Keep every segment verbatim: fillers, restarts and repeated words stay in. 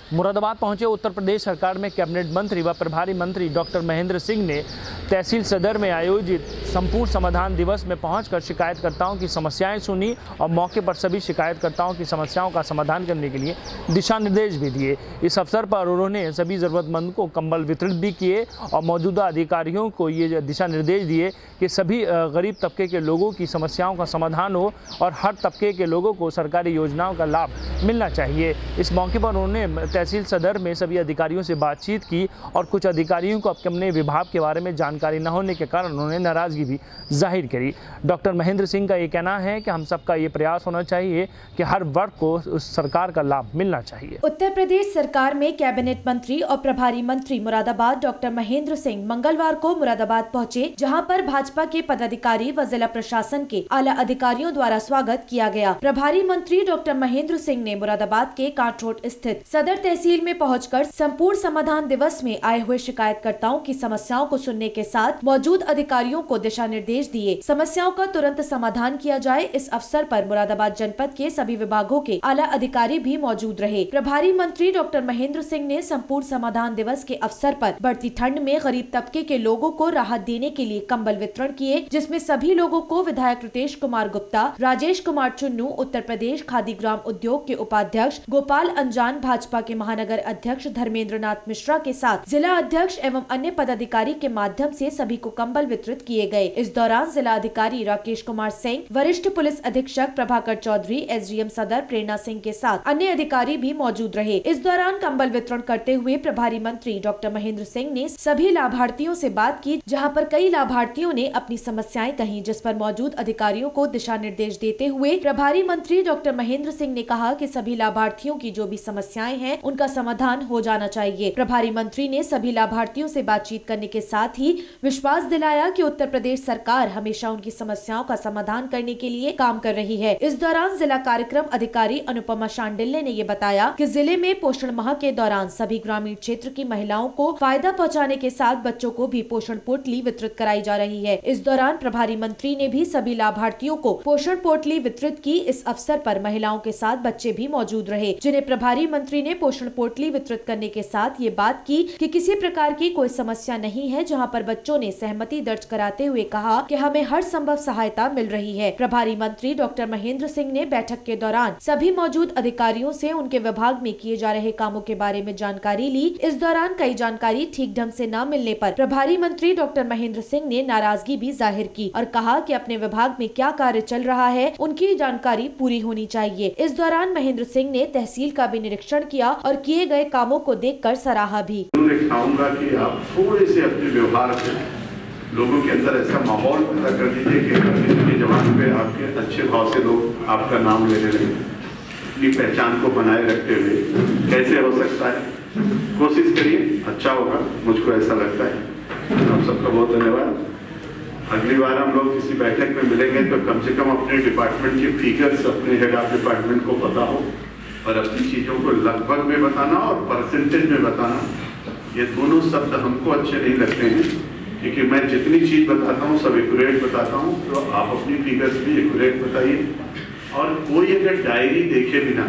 मुरादाबाद पहुंचे उत्तर प्रदेश सरकार में कैबिनेट मंत्री व प्रभारी मंत्री डॉक्टर महेंद्र सिंह ने तहसील सदर में आयोजित संपूर्ण समाधान दिवस में पहुंचकर शिकायतकर्ताओं की समस्याएं सुनी और मौके पर सभी शिकायतकर्ताओं की समस्याओं का समाधान करने के लिए दिशा निर्देश भी दिए। इस अवसर पर उन्होंने सभी ज़रूरतमंद को कंबल वितरित भी किए और मौजूदा अधिकारियों को ये दिशा निर्देश दिए कि सभी गरीब तबके के लोगों की समस्याओं का समाधान हो और हर तबके के लोगों को सरकारी योजनाओं का लाभ मिलना चाहिए। इस मौके पर उन्होंने तहसील सदर में सभी अधिकारियों से बातचीत की और कुछ अधिकारियों को अपने विभाग के बारे में जानकारी न होने के कारण उन्होंने नाराजगी भी जाहिर करी। डॉक्टर महेंद्र सिंह का ये कहना है कि हम सबका ये प्रयास होना चाहिए कि हर वर्ग को उस सरकार का लाभ मिलना चाहिए। उत्तर प्रदेश सरकार में कैबिनेट मंत्री और प्रभारी मंत्री मुरादाबाद डॉक्टर महेंद्र सिंह मंगलवार को मुरादाबाद पहुंचे, जहां पर भाजपा के पदाधिकारी व जिला प्रशासन के आला अधिकारियों द्वारा स्वागत किया गया। प्रभारी मंत्री डॉक्टर महेंद्र सिंह ने मुरादाबाद के कांटरोड स्थित सदर तहसील में पहुंचकर संपूर्ण समाधान दिवस में आए हुए शिकायतकर्ताओं की समस्याओं को सुनने के साथ मौजूद अधिकारियों को दिशा निर्देश दिए, समस्याओं का तुरंत समाधान किया जाए। इस अवसर पर मुरादाबाद जनपद के सभी विभागों के आला अधिकारी भी मौजूद रहे। प्रभारी मंत्री डॉक्टर महेंद्र सिंह ने संपूर्ण समाधान दिवस के अवसर पर बढ़ती ठंड में गरीब तबके के लोगों को राहत देने के लिए कंबल वितरण किए, जिसमें सभी लोगों को विधायक रितेश कुमार गुप्ता, राजेश कुमार चुन्नू, उत्तर प्रदेश खादी ग्राम उद्योग के उपाध्यक्ष गोपाल अंजान, भाजपा के महानगर अध्यक्ष धर्मेंद्र नाथ मिश्रा के साथ जिला अध्यक्ष एवं अन्य पदाधिकारी के माध्यम से सभी को कंबल वितरित किए गए। इस दौरान जिला अधिकारी राकेश कुमार सिंह, वरिष्ठ पुलिस अधीक्षक प्रभाकर चौधरी, एसडीएम सदर प्रेरणा सिंह के साथ अन्य अधिकारी भी मौजूद रहे। इस दौरान कंबल वितरण करते हुए प्रभारी मंत्री डॉक्टर महेंद्र सिंह ने सभी लाभार्थियों से बात की, जहां पर कई लाभार्थियों ने अपनी समस्याएं कही, जिस पर मौजूद अधिकारियों को दिशा निर्देश देते हुए प्रभारी मंत्री डॉक्टर महेंद्र सिंह ने कहा कि सभी लाभार्थियों की जो भी समस्याएं हैं उनका समाधान हो जाना चाहिए। प्रभारी मंत्री ने सभी लाभार्थियों से बातचीत करने के साथ ही विश्वास दिलाया कि उत्तर प्रदेश सरकार हमेशा उनकी समस्याओं का समाधान करने के लिए काम कर रही है। इस दौरान जिला कार्यक्रम अधिकारी अनुपमा शांडिल्य ने ये बताया कि जिले में पोषण माह के दौरान सभी ग्रामीण क्षेत्र की महिलाओं को फायदा पहुंचाने के साथ बच्चों को भी पोषण पोटली वितरित कराई जा रही है। इस दौरान प्रभारी मंत्री ने भी सभी लाभार्थियों को पोषण पोटली वितरित की। इस अवसर पर महिलाओं के साथ बच्चे भी मौजूद रहे, जिन्हें प्रभारी मंत्री ने पोषण पोटली वितरित करने के साथ ये बात की कि किसी प्रकार की कोई समस्या नहीं है, जहां पर बच्चों ने सहमति दर्ज कराते हुए कहा कि हमें हर संभव सहायता मिल रही है। प्रभारी मंत्री डॉक्टर महेंद्र सिंह ने बैठक के दौरान सभी मौजूद अधिकारियों से उनके विभाग में किए जा रहे कामों के बारे में जानकारी ली। इस दौरान कई जानकारी ठीक ढंग से न मिलने पर प्रभारी मंत्री डॉक्टर महेंद्र सिंह ने नाराजगी भी जाहिर की और कहा कि अपने विभाग में क्या कार्य चल रहा है उनकी जानकारी पूरी होनी चाहिए। इस दौरान महेंद्र सिंह ने तहसील का भी निरीक्षण किया और किए गए कामों को देखकर सराहा भी। चाहूंगा कि आप थोड़े से अपने व्यवहार से लोगों के अंदर ऐसा माहौल पैदा कर दीजिए कि जवान पे आपके अच्छे भाव से लोग आपका नाम लेने लगे। अपनी पहचान को बनाए रखते हुए कैसे हो सकता है, कोशिश करिए, अच्छा होगा, मुझको ऐसा लगता है। आप सबका बहुत धन्यवाद। अगली बार हम लोग किसी बैठक में मिलेंगे तो कम से कम अपने डिपार्टमेंट के फिगर्स अपने जगह डिपार्टमेंट को पता हो और अपनी चीज़ों को लगभग में बताना और परसेंटेज में बताना, ये दोनों शब्द हमको अच्छे नहीं लगते हैं, क्योंकि मैं जितनी चीज़ बताता हूँ सब एक्यूरेट बताता हूँ, तो आप अपनी फिगर्स भी एक्यूरेट बताइए। और कोई अगर डायरी देखे बिना,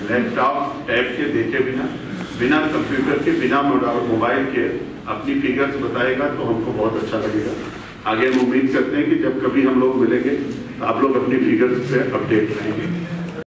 लैपटॉप टैब के देखे बिना, बिना कंप्यूटर के, बिना मोबाइल के अपनी फिगर्स बताएगा तो हमको बहुत अच्छा लगेगा। आगे हम उम्मीद करते हैं कि जब कभी हम लोग मिलेंगे तो आप लोग अपनी फिगर्स से अपडेट रहेंगे।